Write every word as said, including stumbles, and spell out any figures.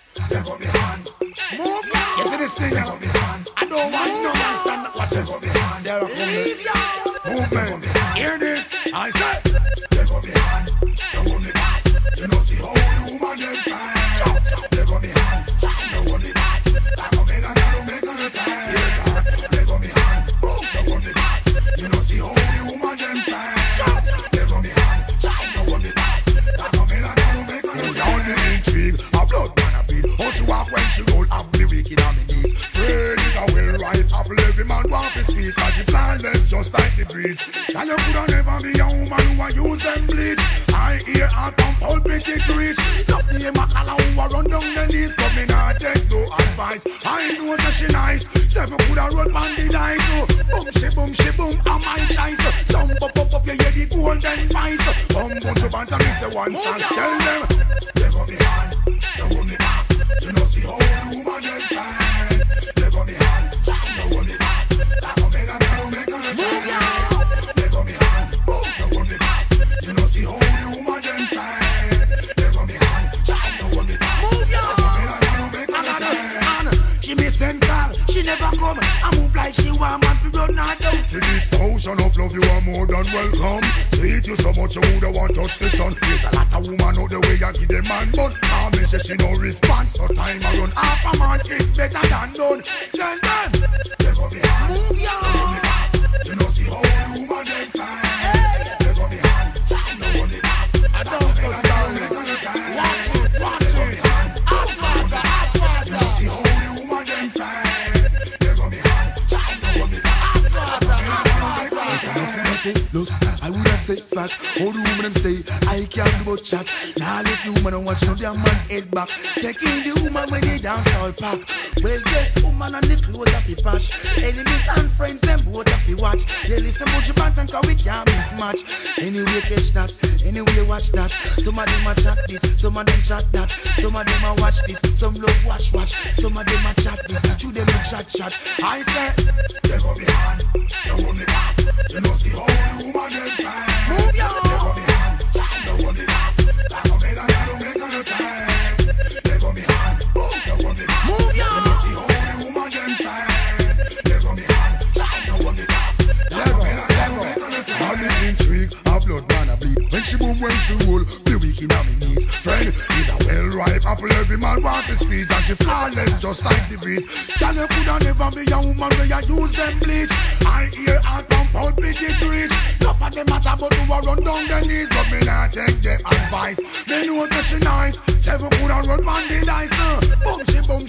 Let go me hand. Move ya. You see this thing? Let go me hand. I don't want no man stand up watch us. Sarah, Leave ya. movement. Hear this? I said. Let go me hand. Don't hold me back. You know see how the woman dem fat. Let go me hand. Don't hold me back. Like a man I don't make on the time. Let go me hand. Don't hold me back. You know see how the woman dem fat. Let go me hand. Don't hold me back. Like a man I don't make on the time. Down the intrigue, a blood man a beat. How she walk when she roll, have me wicked on me knees. Fred is a well-ripe apple, every man want his piece. Cause she flawless just like the breeze. Tell you coulda never be a woman who a use them bleach. I hear her pump out big it reach. Love name a color who a run down the knees, but me not take no advice. I know that she nice, seven coulda roll on the dice. So boom she boom she boom, I'm my choice. Jump up up up, you hear the golden voice. Come Buju Banton, me say one song, tell them. Let go me hand, don't hold me back. You know see how the woman dem fat. Let go me hand, don't hold me back. Like a man I don't make on the time. Let go me hand, don't hold me back. You know see how the woman dem fat. Let go me hand, don't hold me back. Move ya. Like a man I don't make on the time. She miss and call, she never come. I move like she want man fi run her down. To this ocean of love you are more than welcome. Sweet you so much you woulda want touch the sun. There's a lot of woman out the way you give them man, but can't make sure she no response. So time I run half a man is better than none. Tell them, let go me hand. Move ya. Let go me back. You know see how the woman dem fat. Let go me hand. No hold me back. I don't feel sorry. Watch it, watch it. Hot water, hot water. You know see how the woman dem fat. Let go me hand. No hold me back. Hot water, hot water. If I say lust, I woulda say fat. How the woman them stay, I can't do but chat. Now let the woman don't watch no damn man head back. Take in the woman when they dance all pack. Well dressed woman and the clothes of the pash. Enemies and friends them both of the watch. They listen Buju Banton cause we can't mismatch. Anyway catch that, anyway watch that. Some of them a chat this, some of them chat that. Some of them a watch this, some love watch watch. Some of them a chat this, two them a chat chat. I say, let go me hand, don't hold me back. You know see how the woman dem fat. Move ya. Let go me hand, don't hold me back. Like a man I don't make on the time. Let go me hand, don't hold me back. Move ya. You know see how the woman dem fat. Let go me hand, don't hold me back. Like a man I don't make on the time. on the intrigue, a blood man a bleed. When she boom, when she roll, be weak in on me knees. Friend is a well-ripe apple, every man want to squeeze. And she flawless just like the breeze. Tell you coulda never be a woman where you use them bleach. I hear her pump out big it reach. Enough of them matter but who a run down the knees. But me not take them advice. Me know say she nice. Seven coulda run on the dice. uh. Boom she boom.